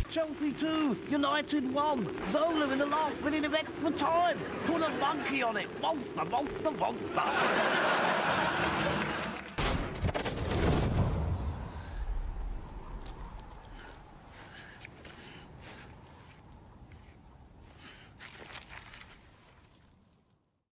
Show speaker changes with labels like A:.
A: Chelsea 2, United 1. Zola in the last minute of extra time. Put a monkey on it. Monster, monster, monster.